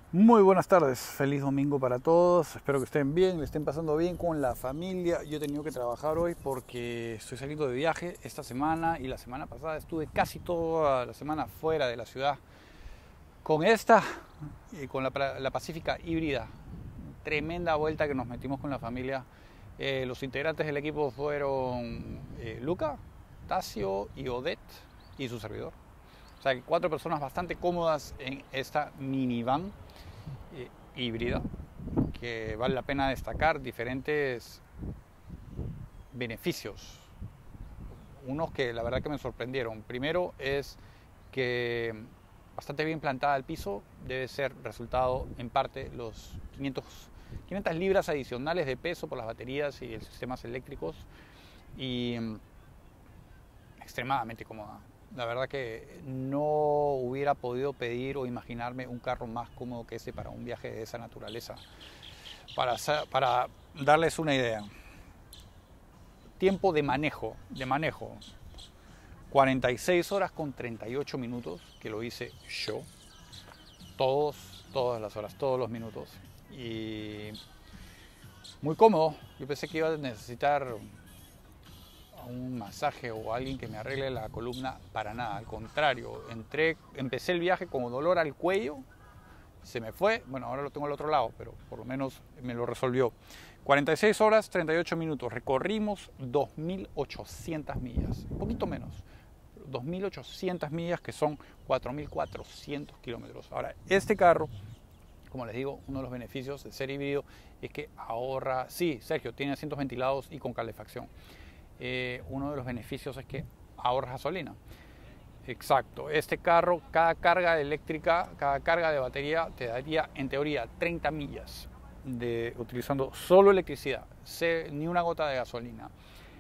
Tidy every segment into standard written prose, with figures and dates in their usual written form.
Muy buenas tardes, feliz domingo para todos, espero que estén bien, le estén pasando bien con la familia. Yo he tenido que trabajar hoy porque estoy saliendo de viaje esta semana y la semana pasada estuve casi toda la semana fuera de la ciudad con esta y con la Pacífica híbrida. Tremenda vuelta que nos metimos con la familia. Los integrantes del equipo fueron Luca, Tasio y Odette y su servidor. O sea, 4 personas bastante cómodas en esta minivan híbrida, que vale la pena destacar diferentes beneficios. Unos que la verdad que me sorprendieron. Primero es que bastante bien plantada el piso debe ser resultado en parte los 500 libras adicionales de peso por las baterías y los sistemas eléctricos, y extremadamente cómoda. La verdad que no hubiera podido pedir o imaginarme un carro más cómodo que ese para un viaje de esa naturaleza. Para darles una idea, tiempo de manejo, 46 horas con 38 minutos, que lo hice yo, todas las horas, todos los minutos. Y muy cómodo. Yo pensé que iba a necesitar un masaje o alguien que me arregle la columna, para nada, al contrario. Empecé el viaje con dolor al cuello, se me fue, bueno, ahora lo tengo al otro lado, pero por lo menos me lo resolvió. 46 horas, 38 minutos, recorrimos 2.800 millas, un poquito menos, 2.800 millas, que son 4.400 kilómetros. Ahora, este carro, como les digo, uno de los beneficios de ser híbrido es que ahorra, sí, Sergio, tiene asientos ventilados y con calefacción. Uno de los beneficios es que ahorra gasolina. Exacto, este carro, cada carga eléctrica, cada carga de batería te daría en teoría 30 millas utilizando solo electricidad, ni una gota de gasolina.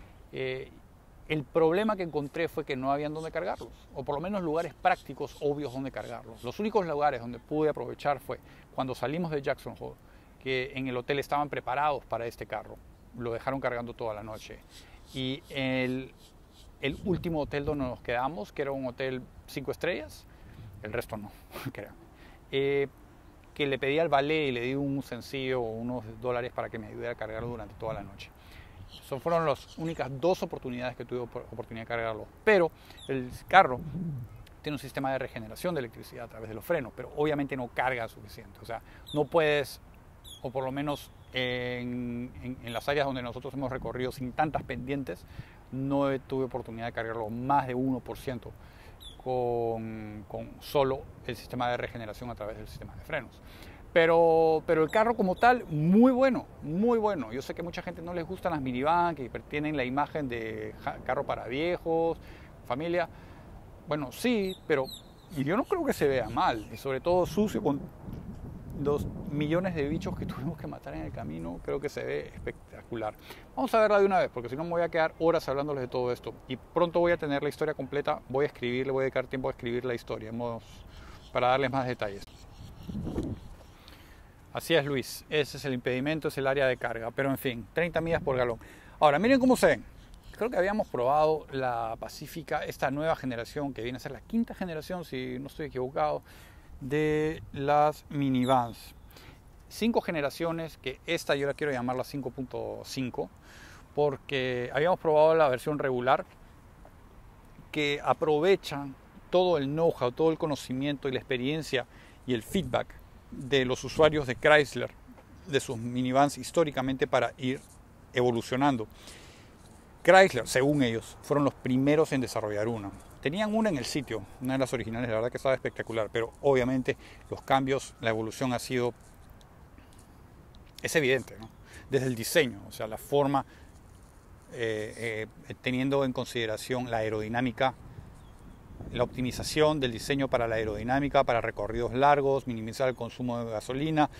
El problema que encontré fue que no habían dónde cargarlos, o por lo menos lugares prácticos, obvios donde cargarlos. Los únicos lugares donde pude aprovechar fue cuando salimos de Jackson Hole, que en el hotel estaban preparados para este carro, lo dejaron cargando toda la noche. Y el último hotel donde nos quedamos, que era un hotel 5 estrellas, el resto no, crean, que le pedí al valet y le di un sencillo, unos $, para que me ayude a cargarlo durante toda la noche. Esas fueron las únicas 2 oportunidades que tuve oportunidad de cargarlo. Pero el carro tiene un sistema de regeneración de electricidad a través de los frenos, pero obviamente no carga suficiente. O sea, no puedes, o por lo menos en las áreas donde nosotros hemos recorrido sin tantas pendientes, no tuve oportunidad de cargarlo más de 1% con solo el sistema de regeneración a través del sistema de frenos. Pero el carro como tal, muy bueno, muy bueno. Yo sé que mucha gente no les gustan las minivan, que tienen la imagen de carro para viejos, familia. Bueno, sí, pero yo no creo que se vea mal, y sobre todo sucio, con 2 millones de bichos que tuvimos que matar en el camino. Creo que se ve espectacular. Vamos a verla de una vez, porque si no me voy a quedar horas hablándoles de todo esto, y pronto voy a tener la historia completa. Voy a dedicar tiempo a escribir la historia para darles más detalles. Así es, Luis, ese es el impedimento, es el área de carga, pero en fin, 30 millas por galón. Ahora, miren cómo se ven. Creo que habíamos probado la Pacífica, esta nueva generación, que viene a ser la 5ª generación, si no estoy equivocado, de las minivans. 5 generaciones, que esta yo la quiero llamar la 5.5, porque habíamos probado la versión regular, que aprovechan todo el know-how, todo el conocimiento y la experiencia y el feedback de los usuarios de Chrysler, de sus minivans históricamente, para ir evolucionando. Chrysler, según ellos, fueron los primeros en desarrollar una. Tenían una en el sitio, una de las originales, la verdad que estaba espectacular, pero obviamente los cambios, la evolución es evidente, ¿no? Desde el diseño, o sea, la forma, teniendo en consideración la aerodinámica, la optimización del diseño para la aerodinámica, para recorridos largos, minimizar el consumo de gasolina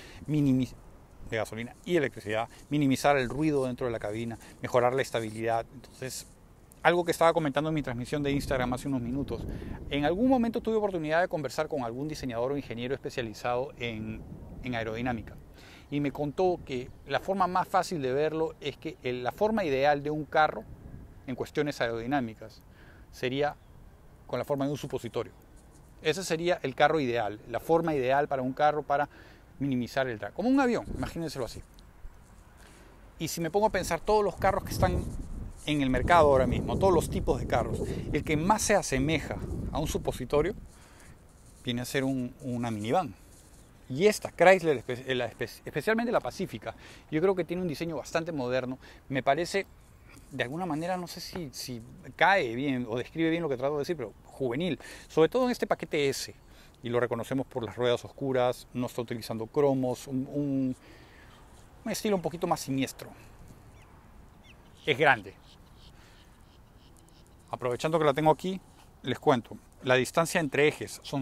y electricidad, minimizar el ruido dentro de la cabina, mejorar la estabilidad. Entonces, algo que estaba comentando en mi transmisión de Instagram hace unos minutos, en algún momento tuve oportunidad de conversar con algún diseñador o ingeniero especializado en aerodinámica, y me contó que la forma más fácil de verlo es que la forma ideal de un carro en cuestiones aerodinámicas sería con la forma de un supositorio. Ese sería el carro ideal, la forma ideal para un carro para minimizar el drag. Como un avión, imagínenselo así. Y si me pongo a pensar todos los carros que están en el mercado ahora mismo, todos los tipos de carros, el que más se asemeja a un supositorio viene a ser una minivan. Y esta, Chrysler, especialmente la Pacífica, yo creo que tiene un diseño bastante moderno. Me parece, de alguna manera, no sé si cae bien o describe bien lo que trato de decir, pero juvenil. Sobre todo en este paquete S. Y lo reconocemos por las ruedas oscuras, no está utilizando cromos, un estilo un poquito más siniestro. Es grande. Aprovechando que la tengo aquí, les cuento. La distancia entre ejes son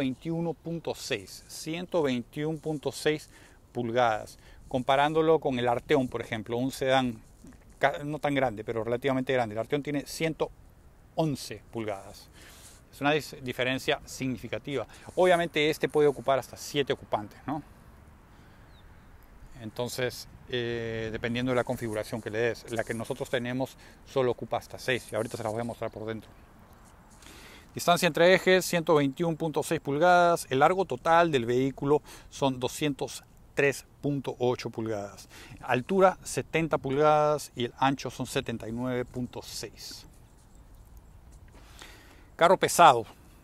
121.6 pulgadas. Comparándolo con el Arteon, por ejemplo, un sedán no tan grande, pero relativamente grande. El Arteon tiene 111 pulgadas. Es una diferencia significativa. Obviamente este puede ocupar hasta 7 ocupantes, ¿no? Entonces, dependiendo de la configuración que le des. La que nosotros tenemos solo ocupa hasta 6 y ahorita se las voy a mostrar por dentro. Distancia entre ejes 121.6 pulgadas. El largo total del vehículo son 203.8 pulgadas. Altura 70 pulgadas y el ancho son 79.6. Carro pesado,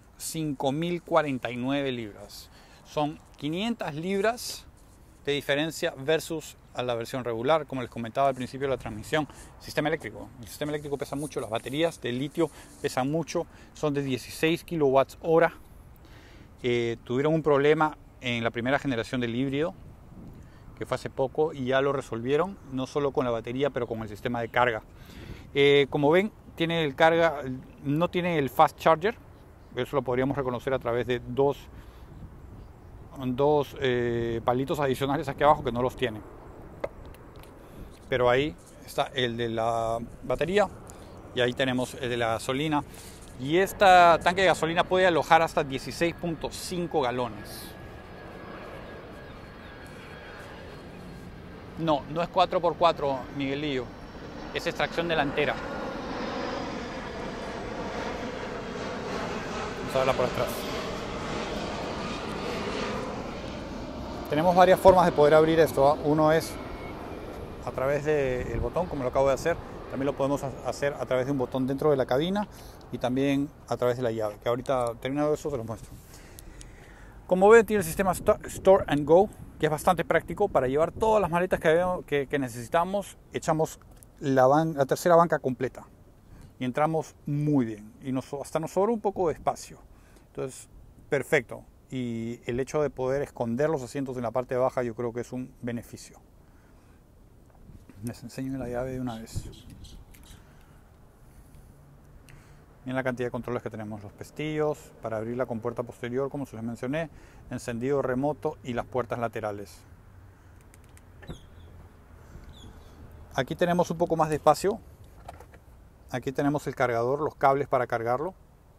5.049 libras. Son 500 libras de diferencia versus a la versión regular. Como les comentaba al principio de la transmisión, sistema eléctrico. El sistema eléctrico pesa mucho, las baterías de litio pesan mucho, son de 16 kilowatts hora. Tuvieron un problema en la primera generación del híbrido, que fue hace poco, y ya lo resolvieron, no solo con la batería, pero con el sistema de carga. Como ven, tiene el carga, no tiene el fast charger. Eso lo podríamos reconocer a través de dos palitos adicionales aquí abajo que no los tiene. Pero ahí está el de la batería y ahí tenemos el de la gasolina. Y este tanque de gasolina puede alojar hasta 16.5 galones. No es 4x4, Miguelillo. Es extracción delantera. Vamos a verla por atrás. Tenemos varias formas de poder abrir esto. Uno es a través del botón, como lo acabo de hacer. También lo podemos hacer a través de un botón dentro de la cabina y también a través de la llave, que ahorita terminado eso se los muestro. Como ven, tiene el sistema Store and Go, que es bastante práctico para llevar todas las maletas que necesitamos. Echamos la tercera banca completa y entramos muy bien y hasta nos sobra un poco de espacio. Entonces, perfecto. Y el hecho de poder esconder los asientos en la parte baja yo creo que es un beneficio. Les enseño la llave de una vez. Miren la cantidad de controles que tenemos. Los pestillos para abrir la compuerta posterior, como se les mencioné, encendido remoto y las puertas laterales. Aquí tenemos un poco más de espacio. Aquí tenemos el cargador, los cables para cargarlo.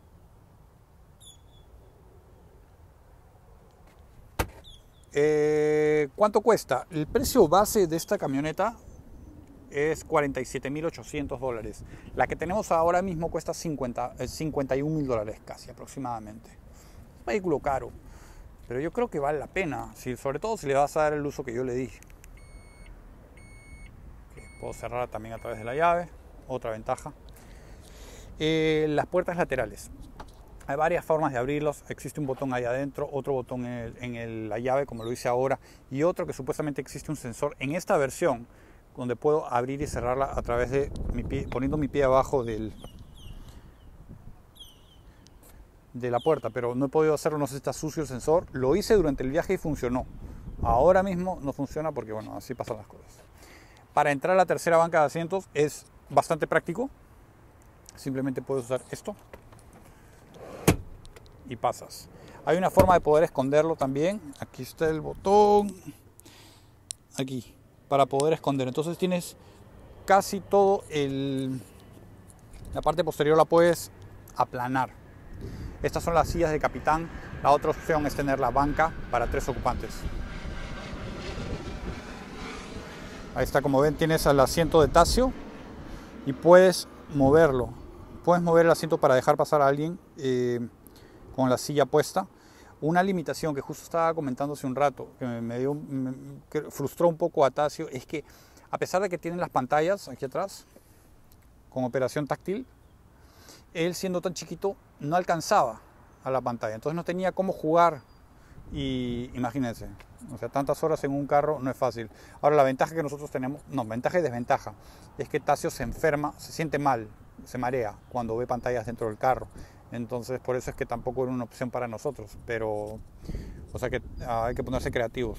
¿Cuánto cuesta? El precio base de esta camioneta es $47.800. La que tenemos ahora mismo cuesta $51.000 casi aproximadamente. Es un vehículo caro, pero yo creo que vale la pena, sobre todo si le vas a dar el uso que yo le dije. Puedo cerrar también a través de la llave, otra ventaja. Las puertas laterales. Hay varias formas de abrirlos. Existe un botón ahí adentro, otro botón en la llave como lo hice ahora y otro que supuestamente existe un sensor en esta versión donde puedo abrir y cerrarla a través de mi pie, poniendo mi pie abajo de la puerta, pero no he podido hacerlo, no sé si está sucio el sensor. Lo hice durante el viaje y funcionó. Ahora mismo no funciona porque bueno, así pasan las cosas. Para entrar a la tercera banca de asientos es bastante práctico. Simplemente puedes usar esto y pasas. Hay una forma de poder esconderlo también. Aquí está el botón. Aquí. Para poder esconder. Entonces tienes casi todo la parte posterior la puedes aplanar. Estas son las sillas de capitán. La otra opción es tener la banca para 3 ocupantes. Ahí está, como ven, tienes el asiento de Tasio y puedes moverlo. Puedes mover el asiento para dejar pasar a alguien con la silla puesta. Una limitación que justo estaba comentando hace un rato, que frustró un poco a Tasio, es que a pesar de que tienen las pantallas aquí atrás, con operación táctil, él siendo tan chiquito no alcanzaba a la pantalla, entonces no tenía cómo jugar. Y imagínense, o sea, tantas horas en un carro no es fácil. Ahora la ventaja que nosotros tenemos, no, ventaja y desventaja, es que Tasio se enferma, se siente mal, se marea cuando ve pantallas dentro del carro. Entonces por eso es que tampoco era una opción para nosotros, pero o sea que hay que ponerse creativos.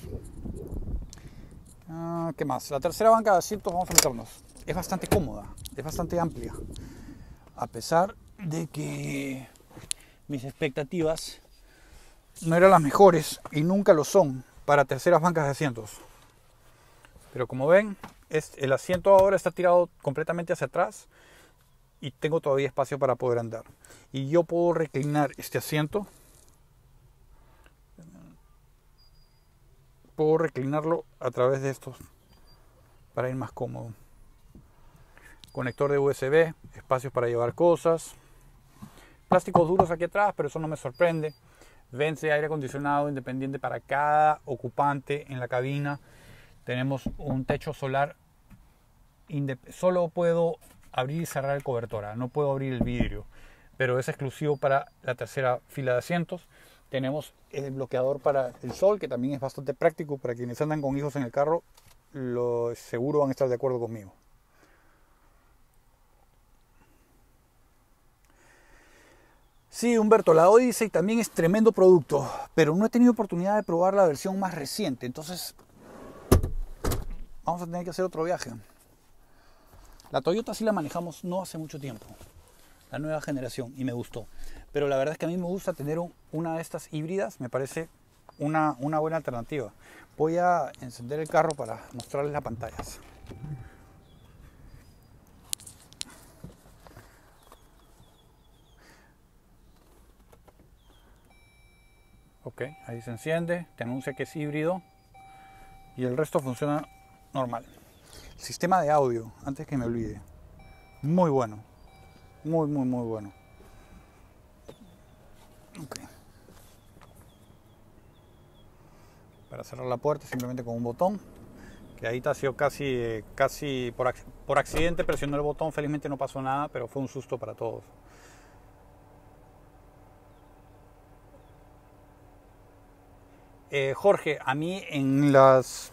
¿Qué más? La tercera banca de asientos, vamos a meternos. Es bastante cómoda, es bastante amplia, a pesar de que mis expectativas no eran las mejores y nunca lo son para terceras bancas de asientos. Pero como ven, el asiento ahora está tirado completamente hacia atrás y tengo todavía espacio para poder andar. Y yo puedo reclinar este asiento. Puedo reclinarlo a través de estos para ir más cómodo. Conector de USB, espacios para llevar cosas. Plásticos duros aquí atrás, pero eso no me sorprende. Vence aire acondicionado independiente para cada ocupante en la cabina. Tenemos un techo solar. Solo puedo abrir y cerrar el cobertor, no puedo abrir el vidrio, pero es exclusivo para la tercera fila de asientos. Tenemos el bloqueador para el sol, que también es bastante práctico para quienes andan con hijos en el carro. Lo seguro van a estar de acuerdo conmigo. Sí, Humberto, la Odyssey también es tremendo producto, pero no he tenido oportunidad de probar la versión más reciente, entonces vamos a tener que hacer otro viaje. La Toyota sí la manejamos no hace mucho tiempo, la nueva generación, y me gustó. Pero la verdad es que a mí me gusta tener una de estas híbridas, me parece una buena alternativa. Voy a encender el carro para mostrarles las pantallas. Ok, ahí se enciende, te anuncia que es híbrido y el resto funciona normal. El sistema de audio, antes que me olvide, muy bueno, muy bueno. Ok. Para cerrar la puerta simplemente con un botón, que ahí ha sido casi por accidente presionó el botón, felizmente no pasó nada, pero fue un susto para todos. Jorge, a mí en las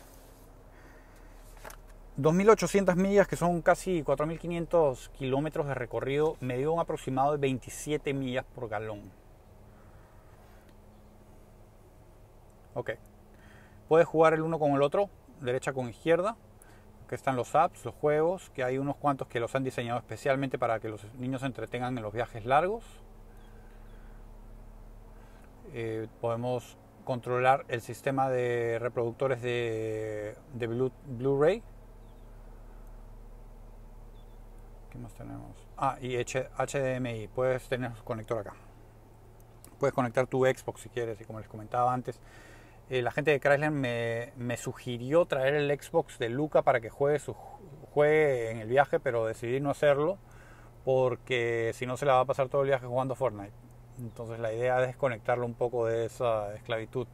2.800 millas, que son casi 4.500 kilómetros de recorrido, me dio un aproximado de 27 millas por galón. Ok. Puedes jugar el uno con el otro, derecha con izquierda. Aquí están los apps, los juegos, que hay unos cuantos que los han diseñado especialmente para que los niños se entretengan en los viajes largos. Podemos controlar el sistema de reproductores de Blu-ray. ¿Qué más tenemos? Y HDMI. Puedes tener conector acá. Puedes conectar tu Xbox si quieres, y como les comentaba antes, la gente de Chrysler me sugirió traer el Xbox de Luca para que juegue en el viaje, pero decidí no hacerlo porque si no se la va a pasar todo el viaje jugando Fortnite. Entonces la idea es desconectarlo un poco de esa esclavitud.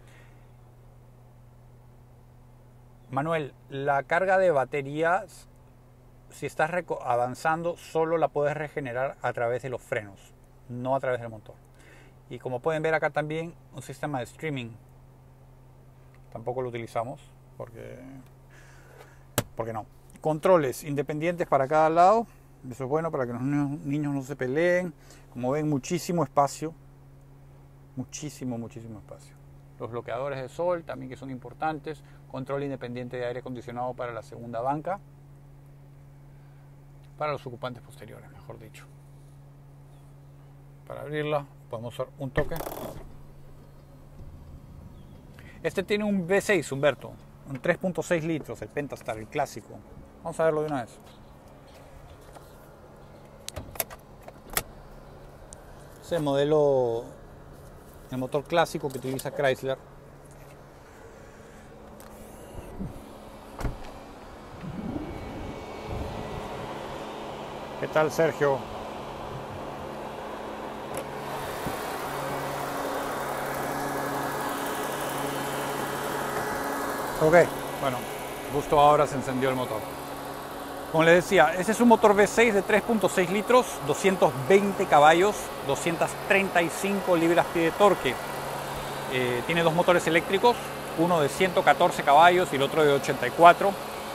Manuel, la carga de baterías, si estás avanzando, solo la puedes regenerar a través de los frenos, no a través del motor. Y como pueden ver acá también, un sistema de streaming. Tampoco lo utilizamos porque no. Controles independientes para cada lado. Eso es bueno para que los niños no se peleen. Como ven, muchísimo espacio. Muchísimo espacio. Los bloqueadores de sol también, que son importantes. Control independiente de aire acondicionado para la segunda banca. Para los ocupantes posteriores, mejor dicho. Para abrirla podemos usar un toque. Este tiene un V6, Humberto. Un 3.6 litros, el Pentastar, el clásico. Vamos a verlo de una vez. Es el modelo, el motor clásico que utiliza Chrysler. ¿Qué tal, Sergio? Ok, bueno, justo ahora se encendió el motor. Como les decía, ese es un motor V6 de 3.6 litros, 220 caballos, 235 libras-pie de torque. Tiene dos motores eléctricos, uno de 114 caballos y el otro de 84.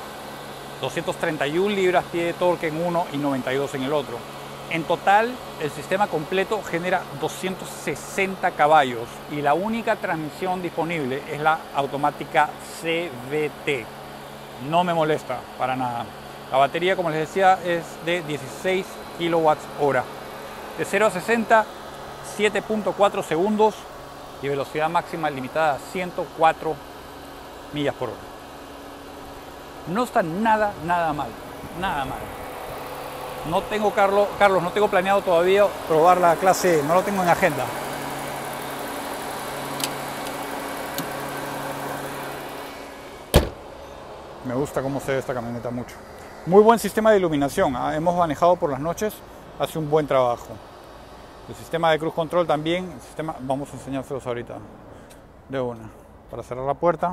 231 libras-pie de torque en uno y 92 en el otro. En total, el sistema completo genera 260 caballos y la única transmisión disponible es la automática CVT. No me molesta para nada. La batería, como les decía, es de 16 kWh. De 0 a 60, 7.4 segundos y velocidad máxima limitada a 104 millas por hora. No está nada mal, nada mal. No tengo, Carlos, no tengo planeado todavía probar la clase, no lo tengo en agenda. Me gusta cómo se ve esta camioneta mucho. Muy buen sistema de iluminación, ¿eh? Hemos manejado por las noches, hace un buen trabajo. El sistema de cruise control también, vamos a enseñárselos ahorita de una. Para cerrar la puerta.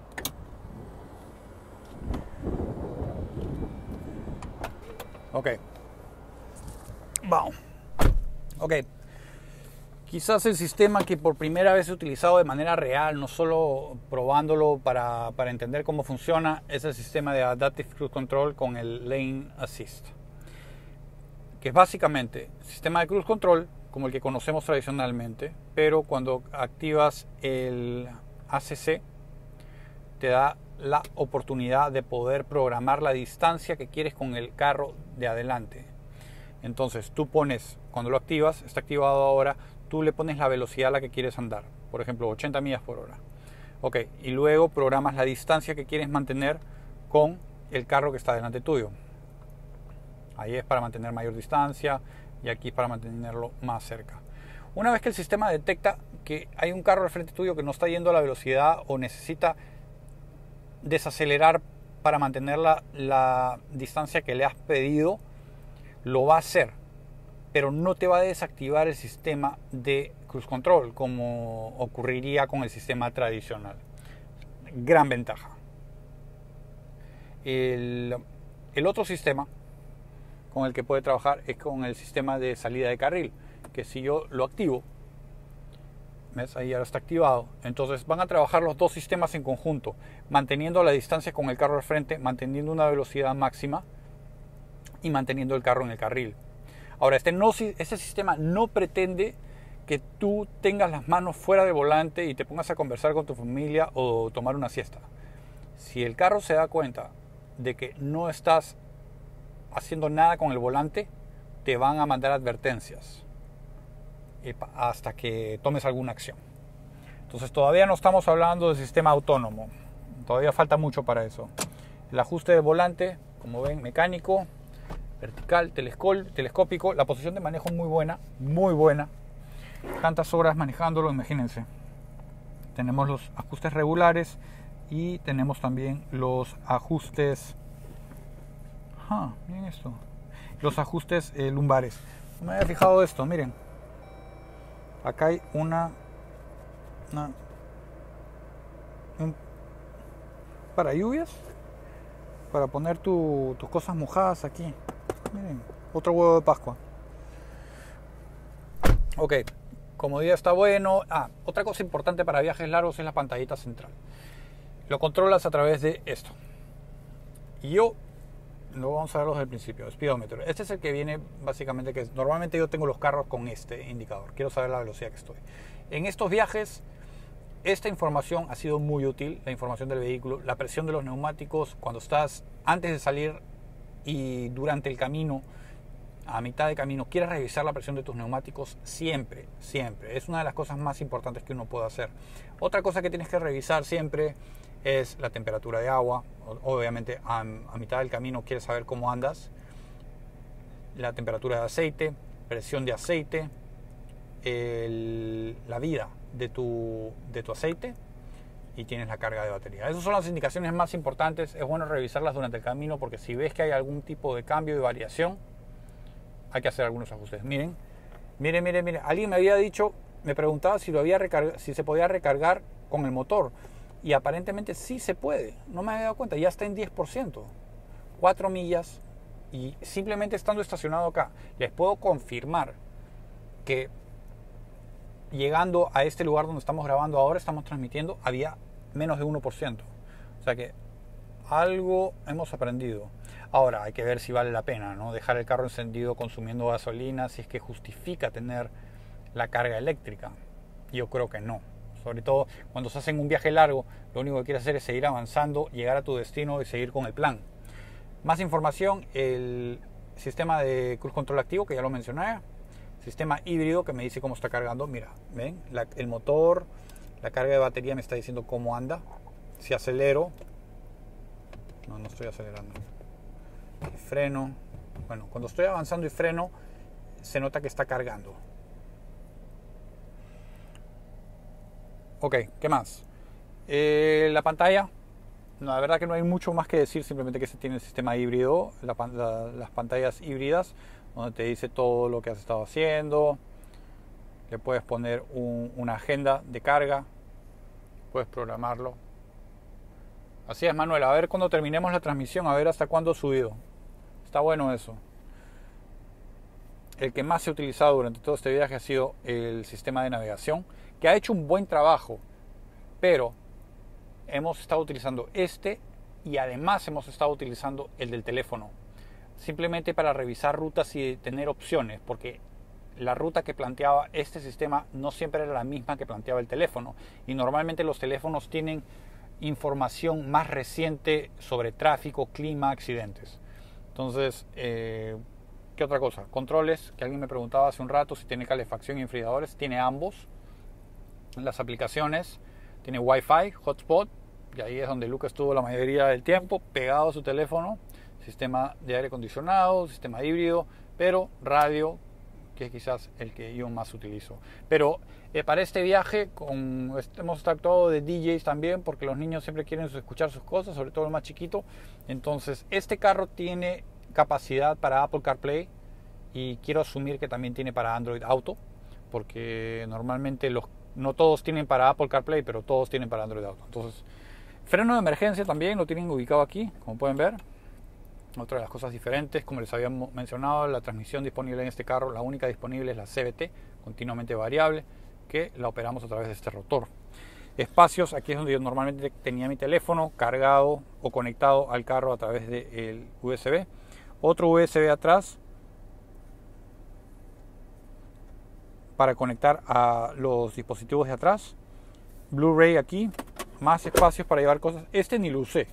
Ok. Vamos. Ok. Quizás el sistema que por primera vez he utilizado de manera real, no solo probándolo para entender cómo funciona, es el sistema de Adaptive Cruise Control con el Lane Assist. Que es básicamente el sistema de cruise control como el que conocemos tradicionalmente, pero cuando activas el ACC te da la oportunidad de poder programar la distancia que quieres con el carro de adelante. Entonces tú pones, cuando lo activas, está activado ahora, tú le pones la velocidad a la que quieres andar, por ejemplo 80 millas por hora. Ok, y luego programas la distancia que quieres mantener con el carro que está delante tuyo. Ahí es para mantener mayor distancia y aquí es para mantenerlo más cerca. Una vez que el sistema detecta que hay un carro al frente tuyo que no está yendo a la velocidad o necesita desacelerar para mantener la distancia que le has pedido, lo va a hacer, pero no te va a desactivar el sistema de cruise control como ocurriría con el sistema tradicional. Gran ventaja. El otro sistema con el que puede trabajar es con el sistema de salida de carril, que si yo lo activo, ¿ves? Ahí ahora está activado. Entonces van a trabajar los dos sistemas en conjunto, manteniendo la distancia con el carro al frente, manteniendo una velocidad máxima y manteniendo el carro en el carril. Ahora, este sistema no pretende que tú tengas las manos fuera del volante y te pongas a conversar con tu familia o tomar una siesta. Si el carro se da cuenta de que no estás haciendo nada con el volante, te van a mandar advertencias hasta que tomes alguna acción. Entonces todavía no estamos hablando de sistema autónomo, todavía falta mucho para eso. El ajuste del volante, como ven, mecánico, vertical, telescópico, la posición de manejo muy buena, muy buena. Tantas horas manejándolo, imagínense. Tenemos los ajustes regulares y tenemos también los ajustes, miren esto, los ajustes lumbares. No me había fijado esto, miren. Acá hay un para lluvias, para poner tus cosas mojadas aquí. Miren, otro huevo de Pascua. Ok, comodidad está bueno. Otra cosa importante para viajes largos es la pantallita central. Lo controlas a través de esto. Y yo lo vamos a ver desde el principio, speedometer. Este es el que viene básicamente, que normalmente yo tengo los carros con este indicador. Quiero saber la velocidad que estoy. En estos viajes, esta información ha sido muy útil, la información del vehículo, la presión de los neumáticos, cuando estás antes de salir y durante el camino, a mitad de camino, quieres revisar la presión de tus neumáticos siempre, siempre. Es una de las cosas más importantes que uno puede hacer. Otra cosa que tienes que revisar siempre es la temperatura de agua. Obviamente a mitad del camino quieres saber cómo andas. La temperatura de aceite, presión de aceite, la vida de tu aceite, y tienes la carga de batería. Esas son las indicaciones más importantes. Es bueno revisarlas durante el camino porque si ves que hay algún tipo de cambio y variación, hay que hacer algunos ajustes. Miren. Alguien me había dicho, me preguntaba si se podía recargar con el motor. Y aparentemente sí se puede. No me había dado cuenta. Ya está en 10%. 4 millas. Y simplemente estando estacionado acá, les puedo confirmar que llegando a este lugar donde estamos grabando ahora, estamos transmitiendo, había menos de 1%. O sea que algo hemos aprendido. Ahora hay que ver si vale la pena, ¿no? Dejar el carro encendido consumiendo gasolina, si es que justifica tener la carga eléctrica. Yo creo que no. Sobre todo cuando se hacen un viaje largo, lo único que quieres hacer es seguir avanzando, llegar a tu destino y seguir con el plan. Más información, el sistema de cruise control activo, que ya lo mencioné. Sistema híbrido, que me dice cómo está cargando. Mira, ven, el motor, la carga de batería me está diciendo cómo anda. Si acelero, no estoy acelerando. Y freno, bueno, cuando estoy avanzando y freno, se nota que está cargando. Ok, ¿qué más? La pantalla, la verdad que no hay mucho más que decir, simplemente que se tiene el sistema híbrido, las pantallas híbridas, donde te dice todo lo que has estado haciendo. Le puedes poner una agenda de carga, puedes programarlo. Así es, Manuel, a ver cuando terminemos la transmisión, a ver hasta cuándo he subido. Está bueno eso. El que más he utilizado durante todo este viaje ha sido el sistema de navegación, que ha hecho un buen trabajo, pero hemos estado utilizando este y además hemos estado utilizando el del teléfono, simplemente para revisar rutas y tener opciones, porque la ruta que planteaba este sistema no siempre era la misma que planteaba el teléfono, y normalmente los teléfonos tienen información más reciente sobre tráfico, clima, accidentes. Entonces, ¿qué otra cosa? Controles, que alguien me preguntaba hace un rato si tiene calefacción y enfriadores. Tiene ambos. Las aplicaciones, tiene Wi-Fi, hotspot, y ahí es donde Luca estuvo la mayoría del tiempo, pegado a su teléfono. Sistema de aire acondicionado, sistema híbrido, pero radio, que es quizás el que yo más utilizo. Pero para este viaje hemos tratado de DJs también, porque los niños siempre quieren escuchar sus cosas, sobre todo el más chiquito. Entonces este carro tiene capacidad para Apple CarPlay y quiero asumir que también tiene para Android Auto, porque normalmente no todos tienen para Apple CarPlay, pero todos tienen para Android Auto. Entonces, freno de emergencia también lo tienen ubicado aquí, como pueden ver. Otra de las cosas diferentes, como les había mencionado, la transmisión disponible en este carro, la única disponible es la CVT, continuamente variable, que la operamos a través de este rotor. Espacios, aquí es donde yo normalmente tenía mi teléfono cargado o conectado al carro a través del USB. Otro USB atrás para conectar a los dispositivos de atrás. Blu-ray aquí, más espacios para llevar cosas. Este ni lo usé.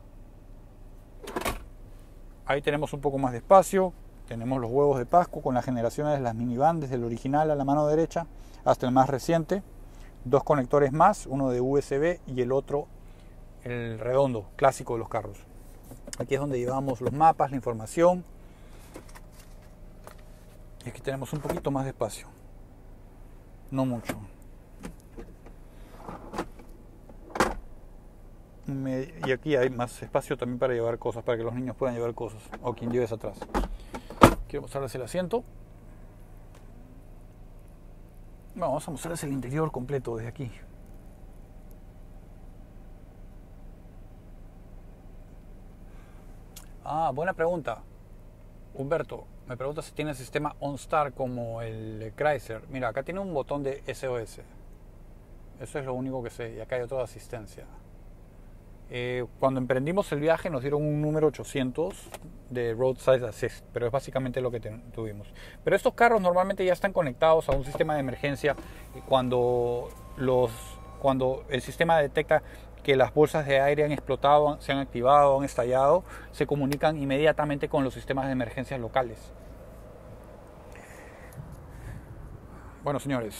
Ahí tenemos un poco más de espacio. Tenemos los huevos de Pascua con las generaciones de las minivan, desde el original a la mano derecha hasta el más reciente. Dos conectores más, uno de USB y el otro el redondo, clásico de los carros. Aquí es donde llevamos los mapas, la información. Y aquí tenemos un poquito más de espacio. No mucho. Y aquí hay más espacio también para llevar cosas, para que los niños puedan llevar cosas, o quien lleves atrás. Quiero mostrarles el asiento. Vamos a mostrarles el interior completo desde aquí. Buena pregunta. Humberto me pregunta si tiene el sistema OnStar como el Chrysler. Mira, acá tiene un botón de SOS. Eso es lo único que sé. Y acá hay otra asistencia. Cuando emprendimos el viaje nos dieron un número 800 de Roadside Assist, pero es básicamente lo que tuvimos. Pero estos carros normalmente ya están conectados a un sistema de emergencia cuando el sistema detecta que las bolsas de aire han explotado, se han activado, han estallado, se comunican inmediatamente con los sistemas de emergencias locales. Bueno, señores,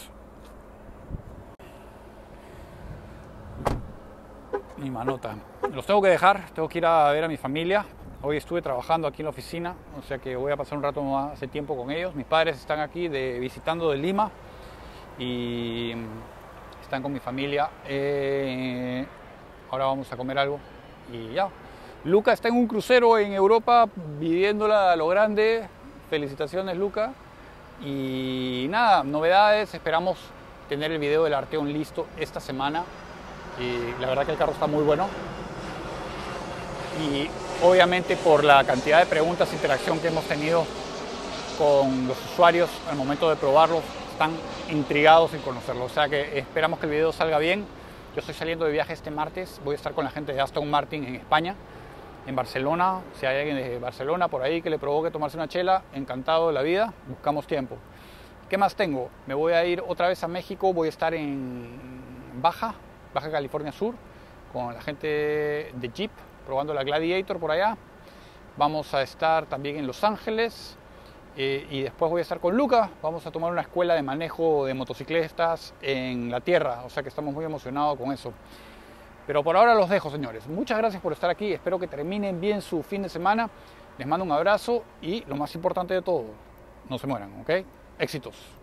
mi manota. Los tengo que dejar, tengo que ir a ver a mi familia. Hoy estuve trabajando aquí en la oficina, o sea que voy a pasar un rato más de tiempo con ellos. Mis padres están aquí visitando de Lima y están con mi familia. Ahora vamos a comer algo y ya. Luca está en un crucero en Europa viviéndola a lo grande. Felicitaciones, Luca. Y nada, novedades. Esperamos tener el video del Arteon listo esta semana. y la verdad que el carro está muy bueno. Y obviamente por la cantidad de preguntas e interacción que hemos tenido con los usuarios al momento de probarlo, están intrigados en conocerlo. O sea que esperamos que el video salga bien. Yo estoy saliendo de viaje este martes, voy a estar con la gente de Aston Martin en España, en Barcelona. Si hay alguien de Barcelona por ahí que le provoque tomarse una chela, encantado de la vida, buscamos tiempo. ¿Qué más tengo? Me voy a ir otra vez a México, voy a estar en Baja California Sur, con la gente de Jeep, probando la Gladiator por allá. Vamos a estar también en Los Ángeles y después voy a estar con Luca. Vamos a tomar una escuela de manejo de motocicletas en la tierra, o sea que estamos muy emocionados con eso. Pero por ahora los dejo, señores. Muchas gracias por estar aquí, espero que terminen bien su fin de semana. Les mando un abrazo y lo más importante de todo, no se mueran, ¿ok? Éxitos.